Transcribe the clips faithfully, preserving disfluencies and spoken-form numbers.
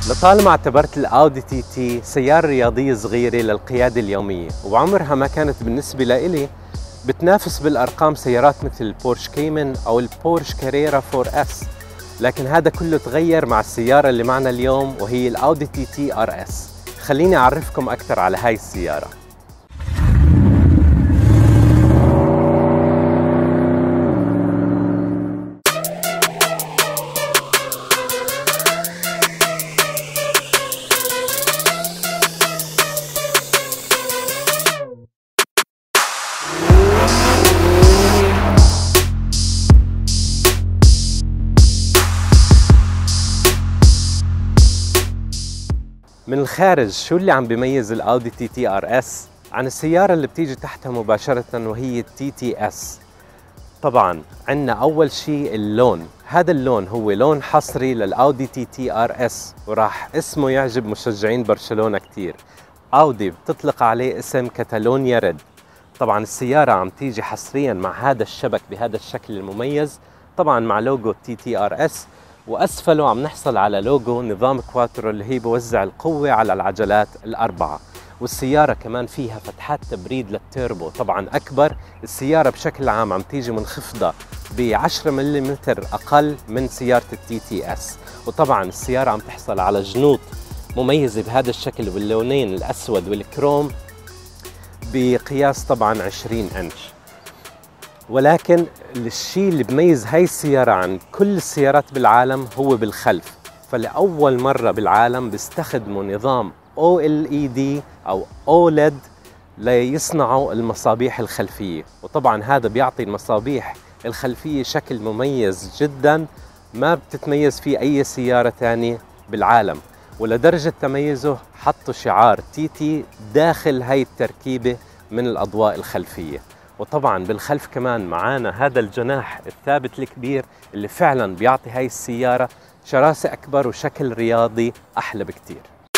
لطالما اعتبرت الأودي تي تي سيارة رياضية صغيرة للقيادة اليومية، وعمرها ما كانت بالنسبة لإلي بتنافس بالأرقام سيارات مثل البورش كيمن أو البورش كاريرا فور اس، لكن هذا كله تغير مع السيارة اللي معنا اليوم وهي الأودي تي تي ار اس. خليني أعرفكم أكثر على هاي السيارة. من الخارج شو اللي عم بيميز الأودي تي تي ار اس عن السيارة اللي بتيجي تحتها مباشرة وهي التي تي اس؟ طبعا عندنا أول شيء اللون، هذا اللون هو لون حصري للأودي تي تي ار اس، وراح اسمه يعجب مشجعين برشلونة كتير. أودي بتطلق عليه اسم كاتالونيا ريد. طبعا السيارة عم تيجي حصريا مع هذا الشبك بهذا الشكل المميز، طبعا مع لوجو تي تي ار اس، وأسفله عم نحصل على لوجو نظام كواترو اللي هي بوزع القوة على العجلات الأربعة. والسيارة كمان فيها فتحات تبريد للتيربو طبعا أكبر. السيارة بشكل عام عم تيجي منخفضة ب عشرة ملم أقل من سيارة التي تي اس. وطبعا السيارة عم تحصل على جنوط مميزة بهذا الشكل باللونين الأسود والكروم بقياس طبعا عشرين انش. ولكن الشيء اللي بميز هاي السيارة عن كل السيارات بالعالم هو بالخلف، فلأول مرة بالعالم بيستخدموا نظام أو إل إي دي أو أوليد ليصنعوا المصابيح الخلفية. وطبعا هذا بيعطي المصابيح الخلفية شكل مميز جدا ما بتتميز فيه أي سيارة تانية بالعالم، ولدرجة تميزه حطوا شعار تي تي داخل هاي التركيبة من الأضواء الخلفية. وطبعا بالخلف كمان معانا هذا الجناح الثابت الكبير اللي فعلا بيعطي هاي السيارة شراسة أكبر وشكل رياضي أحلى بكتير.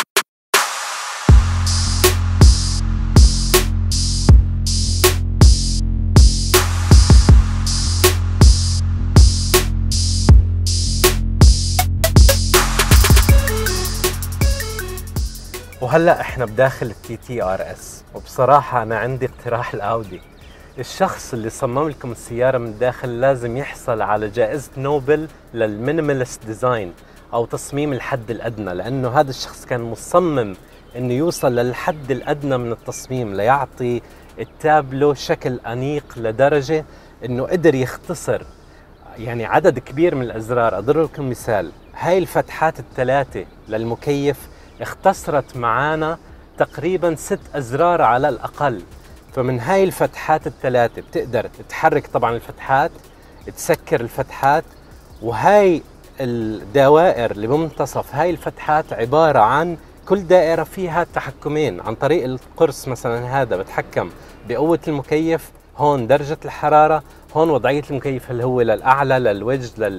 وهلا احنا بداخل التي تي ار اس، وبصراحة أنا عندي اقتراح الأودي. الشخص اللي صمم لكم السيارة من الداخل لازم يحصل على جائزة نوبل للمينيماليست ديزاين أو تصميم الحد الأدنى، لأنه هذا الشخص كان مصمم إنه يوصل للحد الأدنى من التصميم ليعطي التابلو شكل أنيق لدرجة إنه قدر يختصر يعني عدد كبير من الأزرار. أضرب لكم مثال، هاي الفتحات الثلاثة للمكيف اختصرت معانا تقريبا ست أزرار على الأقل. فمن هاي الفتحات الثلاثة بتقدر تحرك طبعا الفتحات، تسكر الفتحات، وهاي الدوائر اللي بمنتصف هاي الفتحات عبارة عن كل دائرة فيها تحكمين عن طريق القرص. مثلا هذا بتحكم بقوة المكيف، هون درجة الحرارة، هون وضعية المكيف هل هو للأعلى للوجه لل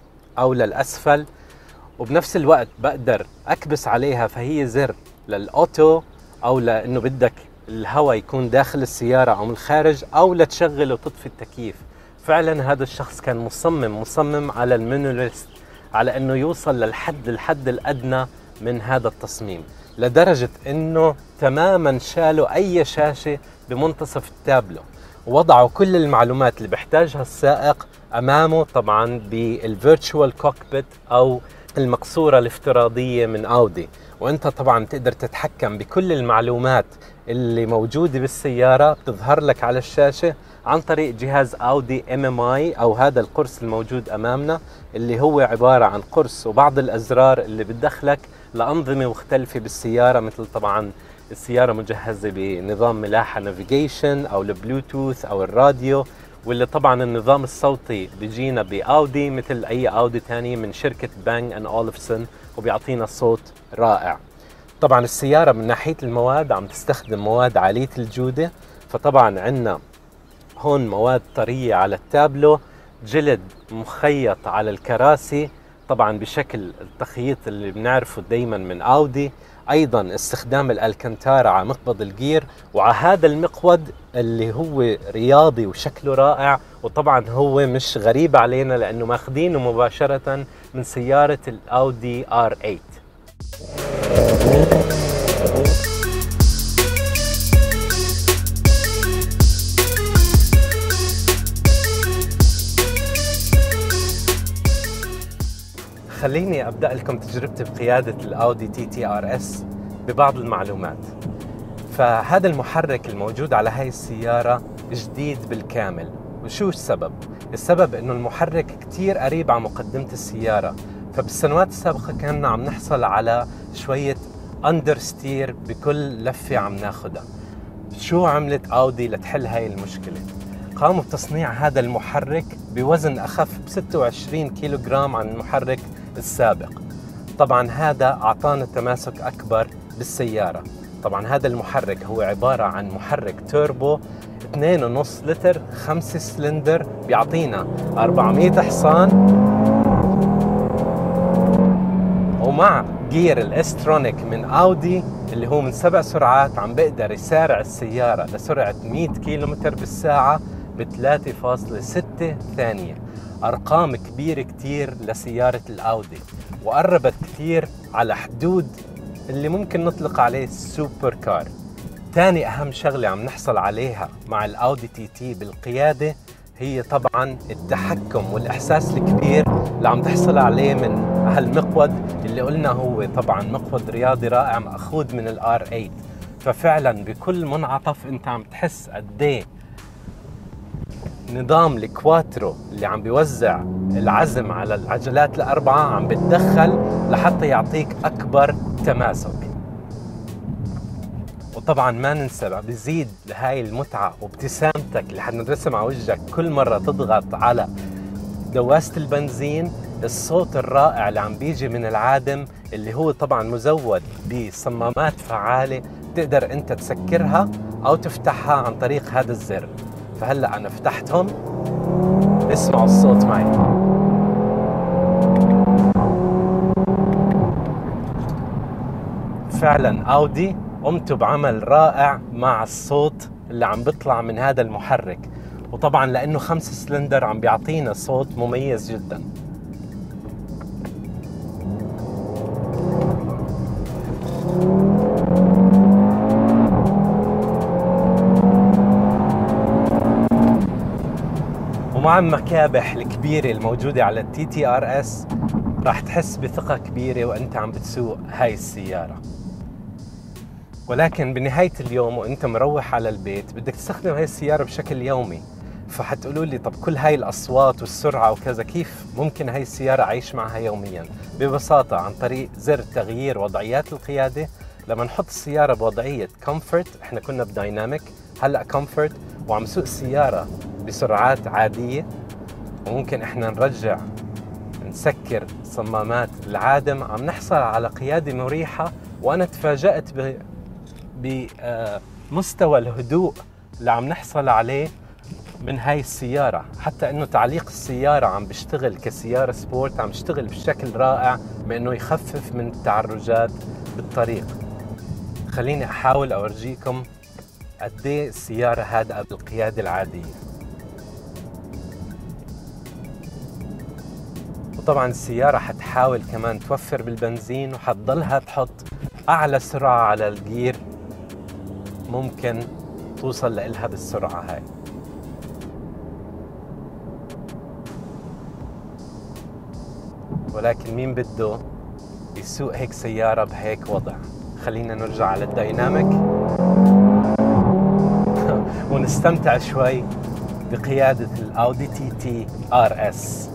أو للأسفل. وبنفس الوقت بقدر أكبس عليها فهي زر للأوتو أو لأنه بدك الهواء يكون داخل السيارة أو من الخارج، أو لتشغل وتطفي التكييف. فعلا هذا الشخص كان مصمم مصمم على المينيماليست، على أنه يوصل للحد الحد الأدنى من هذا التصميم، لدرجة أنه تماما شالوا أي شاشة بمنتصف التابلو، ووضعوا كل المعلومات اللي بيحتاجها السائق أمامه طبعا بالفيرتشوال كوكبيت أو المقصورة الافتراضية من أودي. وأنت طبعا تقدر تتحكم بكل المعلومات اللي موجودة بالسيارة بتظهر لك على الشاشة عن طريق جهاز أودي إم إم آي أو هذا القرص الموجود أمامنا، اللي هو عبارة عن قرص وبعض الأزرار اللي بتدخلك لأنظمة مختلفة بالسيارة، مثل طبعا السيارة مجهزة بنظام ملاحة نافيجيشن أو البلوتوث أو الراديو، واللي طبعا النظام الصوتي بيجينا بأودي مثل أي أودي تاني من شركة بانج أند أولفسون، وبيعطينا صوت رائع. طبعا السيارة من ناحية المواد عم تستخدم مواد عالية الجودة، فطبعا عندنا هون مواد طرية على التابلو، جلد مخيط على الكراسي طبعا بشكل التخييط اللي بنعرفه دايما من أودي. ايضا استخدام الالكنتارا على مقبض الجير وعلى هذا المقود اللي هو رياضي وشكله رائع، وطبعا هو مش غريب علينا لانه ماخذينه مباشرة من سيارة الاودي ار ثمانية. خليني أبدأ لكم تجربتي بقيادة الأودي تي تي آر إس ببعض المعلومات. فهذا المحرك الموجود على هاي السيارة جديد بالكامل. وشو السبب؟ السبب إنه المحرك كتير قريب على مقدمة السيارة، فبالسنوات السابقة كنا عم نحصل على شوية أندرستير بكل لفة عم ناخدها. شو عملت أودي لتحل هاي المشكلة؟ قاموا بتصنيع هذا المحرك بوزن أخف ب ستة وعشرين كيلو جرام عن المحرك السابق. طبعا هذا أعطانا تماسك أكبر بالسيارة. طبعا هذا المحرك هو عبارة عن محرك توربو اثنين ونص لتر خمسة سلندر، بيعطينا أربعمية حصان، ومع جير الاسترونيك من أودي اللي هو من سبع سرعات عم بقدر يسارع السيارة لسرعة مية كيلومتر بالساعة ب ثلاثة فاصلة ستة ثانية. أرقام كبيرة كتير لسيارة الأودي، وقربت كتير على حدود اللي ممكن نطلق عليه السوبر كار. تاني أهم شغلة عم نحصل عليها مع الأودي تي تي بالقيادة هي طبعا التحكم والإحساس الكبير اللي عم تحصل عليه من هالمقود اللي قلنا هو طبعا مقود رياضي رائع مأخوذ من الآر ثمانية. ففعلا بكل منعطف انت عم تحس قديه نظام الكواترو اللي عم بيوزع العزم على العجلات الأربعة عم بتدخل لحتى يعطيك أكبر تماسك. وطبعا ما ننسى بزيد لهاي المتعة وابتسامتك اللي حنرسم على وجهك كل مرة تضغط على دواسة البنزين، الصوت الرائع اللي عم بيجي من العادم اللي هو طبعا مزود بصمامات فعالة تقدر انت تسكرها او تفتحها عن طريق هذا الزر. فهلأ انا فتحتهم، اسمعوا الصوت معي. فعلا أودي قمتوا بعمل رائع مع الصوت اللي عم بيطلع من هذا المحرك، وطبعا لأنه خمسة سلندر عم بيعطينا صوت مميز جدا. ومع المكابح الكبيرة الموجودة على التي تي آر إس راح تحس بثقة كبيرة وانت عم بتسوق هاي السيارة. ولكن بنهاية اليوم وانت مروح على البيت بدك تستخدم هاي السيارة بشكل يومي. فحتقولوا لي طب كل هاي الأصوات والسرعة وكذا كيف ممكن هاي السيارة أعيش معها يوميا؟ ببساطة عن طريق زر تغيير وضعيات القيادة. لما نحط السيارة بوضعية كومفورت، احنا كنا بدايناميك هلأ كومفورت، وعم سوق السيارة بسرعات عادية، وممكن احنا نرجع نسكر صمامات العادم، عم نحصل على قيادة مريحة. وأنا تفاجأت بمستوى الهدوء اللي عم نحصل عليه من هاي السيارة، حتى انه تعليق السيارة عم بيشتغل كسيارة سبورت، عم بيشتغل بشكل رائع بانه يخفف من التعرجات بالطريق. خليني احاول اورجيكم قد ايه السيارة هادئة بالقيادة العادية. وطبعا السيارة حتحاول كمان توفر بالبنزين، وحتضلها تحط اعلى سرعة على الجير ممكن توصل لإلها بالسرعة هاي. ولكن مين بده يسوق هيك سيارة بهيك وضع؟ خلينا نرجع على الدايناميك ونستمتع شوي بقيادة الأودي تي تي آر إس.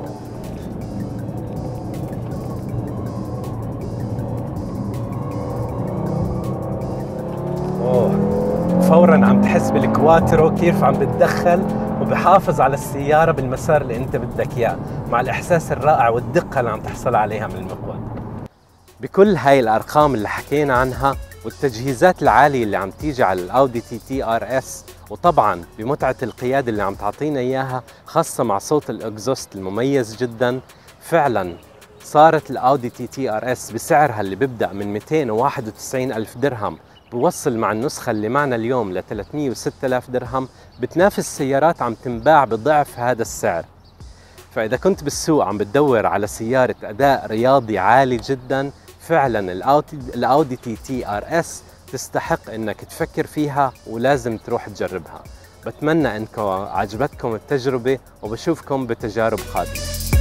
أوه. فورا عم تحس بالكواترو كيف عم بتدخل وبحافظ على السيارة بالمسار اللي انت بدك اياه، مع الاحساس الرائع والدقة اللي عم تحصل عليها من المقود. بكل هاي الارقام اللي حكينا عنها والتجهيزات العالية اللي عم تيجي على الاودي تي تي آر إس، وطبعا بمتعة القيادة اللي عم تعطينا اياها خاصة مع صوت الاكزوست المميز جدا، فعلا صارت الاودي تي تي آر إس بسعرها اللي بيبدأ من مئتين وواحد وتسعين ألف درهم بوصل مع النسخة اللي معنا اليوم ل ثلاثمئة وستة آلاف درهم، بتنافس سيارات عم تنباع بضعف هذا السعر. فإذا كنت بالسوق عم بتدور على سيارة أداء رياضي عالي جدا، فعلا الأودي, الأودي تي تي آر إس تستحق إنك تفكر فيها ولازم تروح تجربها. بتمنى إنكم عجبتكم التجربة وبشوفكم بتجارب قادمة.